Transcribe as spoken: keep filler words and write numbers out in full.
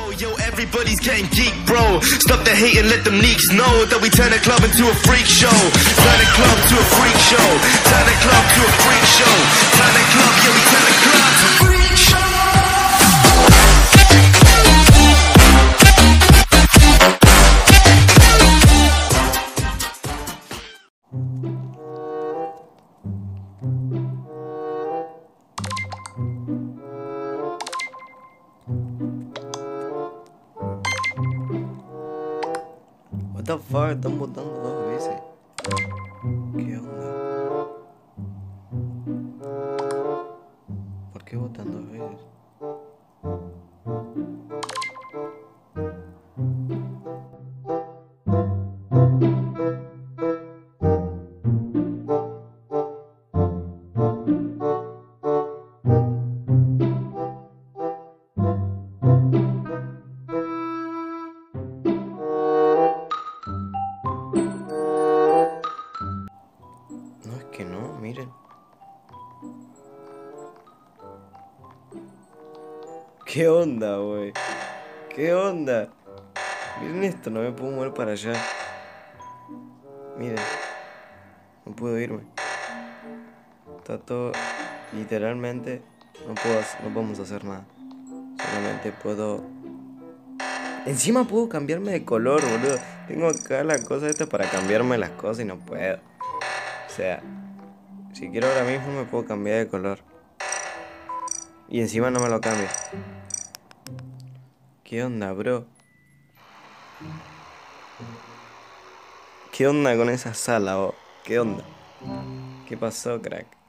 Yo, everybody's getting geek, bro. Stop the hate and let them leaks know that we turn a club into a freak show. Turn a club to a freak show. Turn a club to a freak show. Turn a club, yeah, we turn a club to a freak show. What the fuck, están votando dos veces. ¿Qué onda? ¿Por qué votan dos veces? No, es que no, miren. ¿Qué onda, güey? ¿Qué onda? Miren esto, no me puedo mover para allá. Miren. No puedo irme. Está todo... Literalmente no puedo, no podemos hacer nada. Solamente puedo... Encima puedo cambiarme de color, boludo. Tengo acá la cosa esta para cambiarme las cosas y no puedo. O sea, si quiero ahora mismo me puedo cambiar de color. Y encima no me lo cambio. ¿Qué onda, bro? ¿Qué onda con esa sala, vos? ¿Qué onda? ¿Qué pasó, crack?